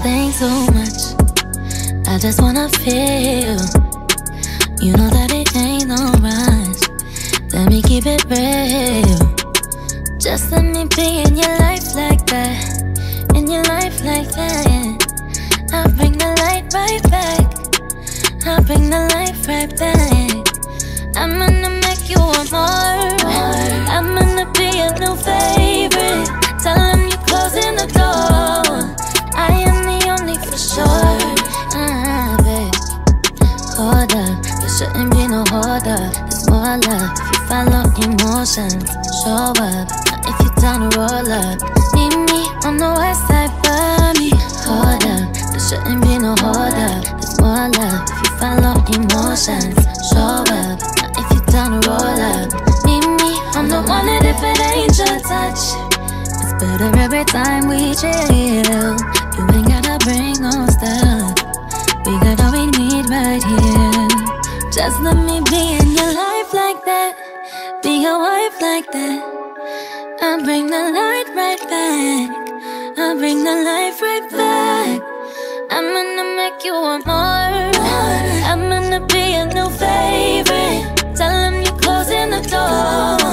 think so much. I just wanna feel. You know that it ain't no rush. Let me keep it real. Just let me be in your life like that. In your life like that. I'll bring the light right back. I'll bring the life right back. I'm gonna make you want more. I'm gonna be a new favorite. Tell them you're closing the door. I am the only for sure. Babe. Hold up, there shouldn't be no hold up. There's more love if you follow emotions. Show up, now if you're down to roll up. Meet me on the Westside, buddy. Hold up, there shouldn't be no hold up. There's more love if you follow emotions. Show up, now if you're down to roll up. Meet me, I'm the one that if it ain't your touch, it's better every time we chill. You ain't gotta bring no stuff. We got all we need right here. Just let me be in your life like that. Be your wife like that. I'll bring the light right back. I'll bring the life right back. I'm gonna make you want more. I'm gonna be a new favorite. Tell them you're closing the door.